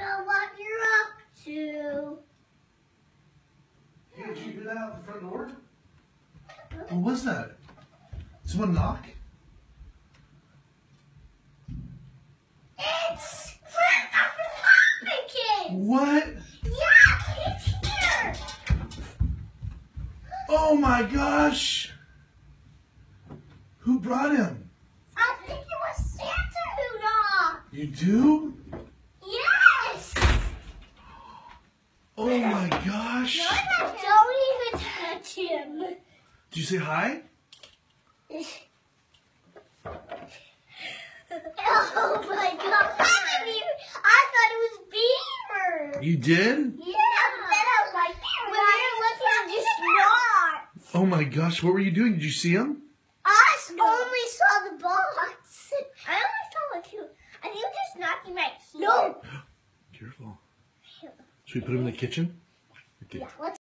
know what you're up to. Hey, did you hear that out the front door? What was that? Someone knock? It's Popinkins! What? Yeah, it's here! Oh my gosh! Who brought him? I think it was Santa who knocked. You do? Yes! Oh my gosh! Don't even touch him. Did you say hi? Oh my god! I thought it was Beaver. You did? Yeah. Then I was like, when you're looking, just not. Oh my gosh, what were you doing? Did you see him? I only saw the box. I only saw like two. I think he was just knocking right here. No. Careful. Should we put him in the kitchen? Okay. Yeah, let's